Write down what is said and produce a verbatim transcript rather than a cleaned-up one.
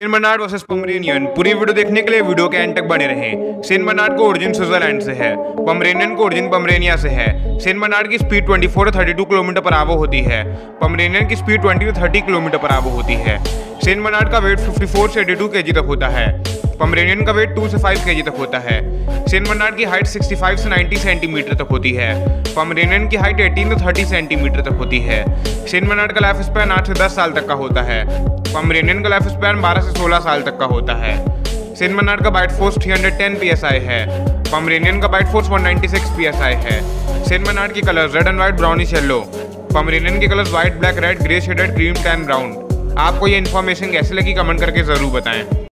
Saint Bernard versus Pomeranian. पूरी video देखने के लिए वीडियो के एंड तक बने रहें। सेंट बर्नार्ड को ओरिजिन स्विट्जरलैंड से है, पोमेरेनियन को ओरिजिन पोमेरेनिया से है। सेंट बर्नार्ड की स्पीड चौबीस से बत्तीस किलोमीटर पर आवर होती है, पोमेरेनियन की स्पीड बीस से तीस किलोमीटर पर आवर होती है। सेंट बर्नार्ड का वेट चौवन से बयासी केजी तक होता है, पोमेरेनियन का वेट दो से पाँच केजी तक होता है। सेंट बर्नार्ड की हाइट पैंसठ से नब्बे सेंटीमीटर तक होती है, पोमेरेनियन की हाइट अठारह से तीस सेंटीमीटर तक होती है। सेंट बर्नार्ड का लाइफ स्पैन आठ से दस साल तक का होता है, पोमेरेनियन का लाइफ स्पैन बारह से सोलह साल तक का होता है। सेंट बर्नार्ड का बाइट फोर्स तीन सौ दस पी एस आई है, पोमेरेनियन का बाइट फोर्स एक सौ छियानवे पी एस आई है। सेंट बर्नार्ड की colour red and white, brownish yellow, Pomeranian के colours white, black, red, grey shaded, cream, tan, brown. आपको ये इन्फॉर्मेशन कैसी लगी कमेंट करके ज़रूर बताएं।